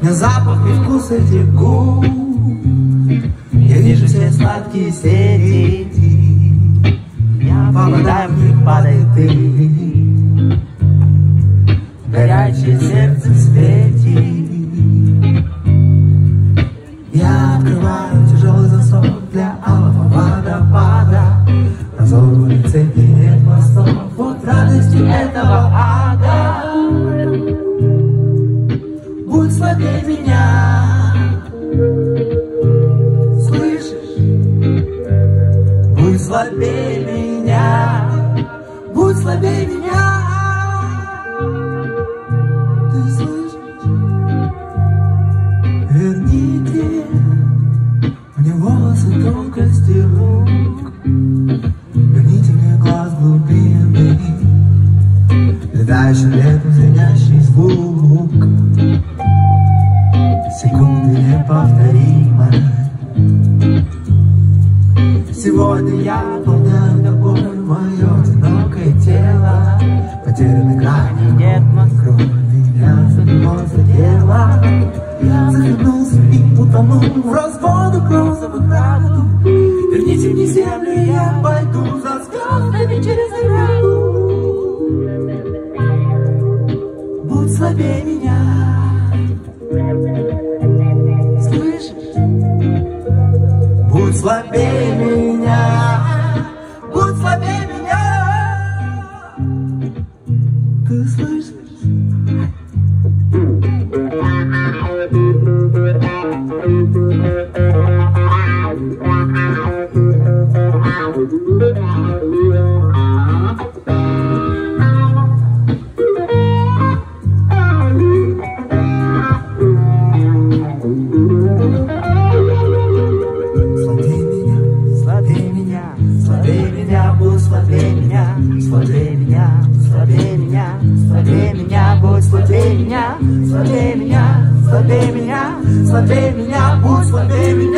мне запах и вкус этих губ. Я вижу все сладкие сети, попадай в них, падай ты. Горячее сердце в свете. Я открываю тяжелый засов для алого водопада. Разорванные цепи нет мостов, вот радостью этого ада. Будь слабее меня, слышишь? Будь слабее меня, будь слабее меня. Ты слышишь? Верните мне волосы тонкости рук, верните мне глаз глубины, летающий летом звенящий звук. Секунды неповторимы. Сегодня я наполняю тобой мое одинокое тело. Потерянной грани нет мокрой, меня самого задело. Я захлебнулся и утонул в разводах розовых радуг. Верните мне землю, и я пойду за звездами через ограду. Будь слабее меня, слышишь? Будь слабее меня, будь слабее меня. Ты слышишь? Слабее меня, будь слабее меня.